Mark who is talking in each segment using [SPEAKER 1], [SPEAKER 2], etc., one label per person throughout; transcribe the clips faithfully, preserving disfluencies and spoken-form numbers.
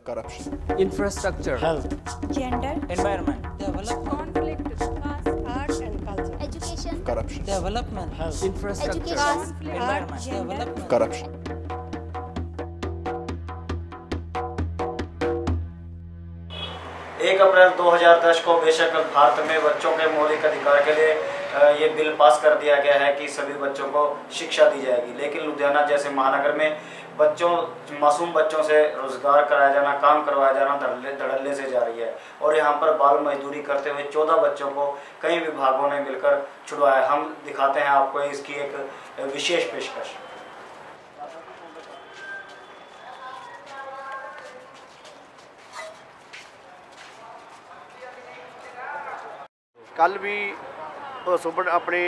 [SPEAKER 1] corruption,
[SPEAKER 2] infrastructure,
[SPEAKER 3] health,
[SPEAKER 4] gender,
[SPEAKER 2] environment,
[SPEAKER 5] development,
[SPEAKER 4] conflict, caste, art and culture,
[SPEAKER 5] education,
[SPEAKER 1] corruption,
[SPEAKER 2] development,
[SPEAKER 3] health,
[SPEAKER 2] infrastructure,
[SPEAKER 5] education,
[SPEAKER 4] conflict,
[SPEAKER 2] environment,
[SPEAKER 4] art, gender,
[SPEAKER 2] development,
[SPEAKER 1] corruption.
[SPEAKER 6] एक अप्रैल दो हज़ार दस को बेशक भारत में बच्चों के मौलिक अधिकार के लिए ये बिल पास कर दिया गया है कि सभी बच्चों को शिक्षा दी जाएगी, लेकिन लुधियाना जैसे महानगर में बच्चों मासूम बच्चों से रोजगार कराया जाना, काम करवाया जाना धड़ल्ले धड़ल्ले से जा रही है और यहाँ पर बाल मजदूरी करते हुए चौदह बच्चों को कई विभागों ने मिलकर छुड़वाया। हम दिखाते हैं आपको इसकी एक विशेष पेशकश।
[SPEAKER 7] कल भी सुबह अपने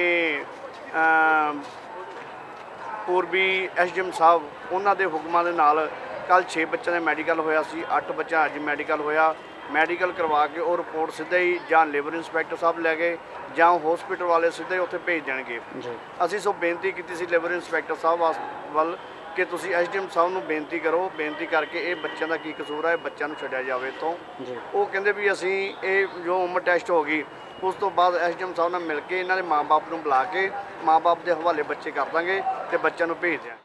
[SPEAKER 7] पूर्वी एस डी एम साहब उन्होंने हुक्मां दे नाल कल छे बच्चों का मैडिकल होया सी, अठ बच्चा अज मैडिकल होया। मैडिकल करवा के और रिपोर्ट सीधे ही जां लेबर इंस्पैक्टर साहब लै गए जां हॉस्पिटल वाले सीधे उत्थे भेज देणगे। असीं सो बेनती की सी लेबर इंस्पैक्टर साहब वाल कि तुसीं एस डी एम साहब नूं बेनती करो, बेनती करके ये बच्चों का की कसूर है, बच्चों नूं छड्डिया जावे। तो वो कहंदे भी असीं ये जो उम्र टैसट हो गई उस तो बाद एस डी एम साहब नाल मिल के इन्हां दे माँ बाप नूं बुला के माँ बाप के हवाले बच्चे कर देंगे तो बच्चों नूं भेज दें।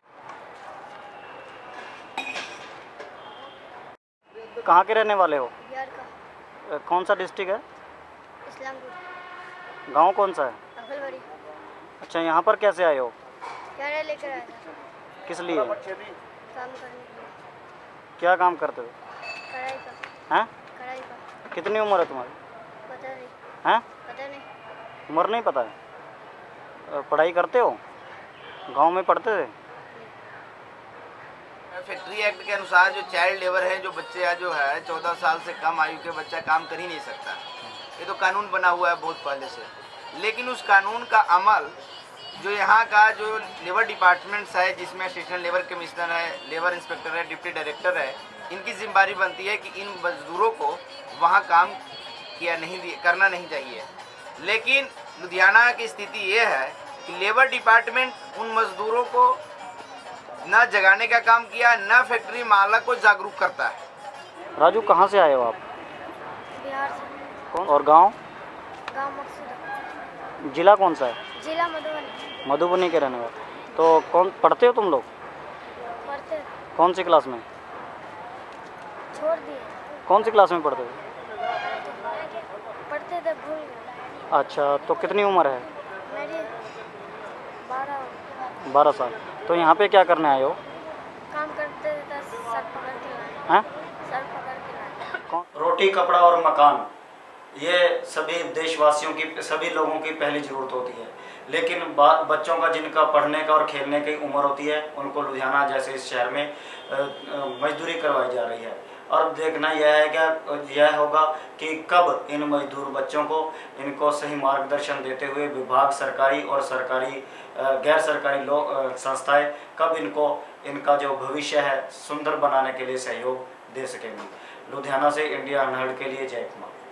[SPEAKER 8] कहाँ के रहने वाले हो?
[SPEAKER 5] बिहार का।
[SPEAKER 8] कौन सा डिस्ट्रिक्ट है?
[SPEAKER 5] इस्लामपुर।
[SPEAKER 8] गांव कौन सा है?
[SPEAKER 5] अकलवाड़ी।
[SPEAKER 8] अच्छा, यहाँ पर कैसे आए हो?
[SPEAKER 5] क्या लेकर आया था?
[SPEAKER 8] किस लिए?
[SPEAKER 5] काम करने के लिए।
[SPEAKER 8] क्या काम करते हो?
[SPEAKER 5] कढ़ाई का।
[SPEAKER 8] हैं?
[SPEAKER 5] कढ़ाई का।
[SPEAKER 8] कितनी उम्र है तुम्हारी?
[SPEAKER 5] पता नहीं।
[SPEAKER 8] हैं?
[SPEAKER 5] पता नहीं।
[SPEAKER 8] उम्र नहीं पता है? पढ़ाई करते हो? गांव में पढ़ते थे?
[SPEAKER 9] फैक्ट्री एक्ट के अनुसार जो चाइल्ड लेबर है, जो बच्चे जो है चौदह साल से कम आयु के बच्चा काम कर ही नहीं सकता। ये तो कानून बना हुआ है बहुत पहले से, लेकिन उस कानून का अमल जो यहाँ का जो लेबर डिपार्टमेंट्स है, जिसमें असिस्टेंट लेबर कमिश्नर है, लेबर इंस्पेक्टर है, डिप्टी डायरेक्टर है, इनकी जिम्मेदारी बनती है कि इन मजदूरों को वहाँ काम किया नहीं करना नहीं चाहिए। लेकिन लुधियाना की स्थिति ये है कि लेबर डिपार्टमेंट उन मजदूरों को न जगाने का काम किया, न फैक्ट्री मालक को जागरूक करता है।
[SPEAKER 8] राजू, कहाँ से आए हो आप?
[SPEAKER 5] बिहार से।
[SPEAKER 8] कौन? और गांव?
[SPEAKER 5] गांव मकसूद।
[SPEAKER 8] जिला कौन सा है?
[SPEAKER 5] जिला मधुबनी।
[SPEAKER 8] मधुबनी के रहने वाले। तो कौन पढ़ते हो तुम लोग?
[SPEAKER 5] पढ़ते।
[SPEAKER 8] कौन सी क्लास में?
[SPEAKER 5] छोड़ दिए।
[SPEAKER 8] कौन सी क्लास में पढ़ते हो?
[SPEAKER 5] पढ़ते थे, भूल गए।
[SPEAKER 8] अच्छा, तो कितनी उम्र है?
[SPEAKER 5] मेरी बारह।
[SPEAKER 8] बारह साल। तो यहाँ पे क्या करने आए हो?
[SPEAKER 5] काम करते थे, सर पकड़ के लाए।
[SPEAKER 8] हैं?
[SPEAKER 5] सर पकड़ के लाए।
[SPEAKER 8] कौन?
[SPEAKER 6] रोटी, कपड़ा और मकान, ये सभी देशवासियों की, सभी लोगों की पहली ज़रूरत होती है, लेकिन बच्चों का जिनका पढ़ने का और खेलने की उम्र होती है उनको लुधियाना जैसे इस शहर में मजदूरी करवाई जा रही है। और देखना यह है क्या यह होगा कि कब इन मजदूर बच्चों को इनको सही मार्गदर्शन देते हुए विभाग, सरकारी और सरकारी गैर सरकारी लोग संस्थाएं कब इनको इनका जो भविष्य है सुंदर बनाने के लिए सहयोग दे सकेंगी। लुधियाना से इंडिया अनहर्ड के लिए जय कुमार।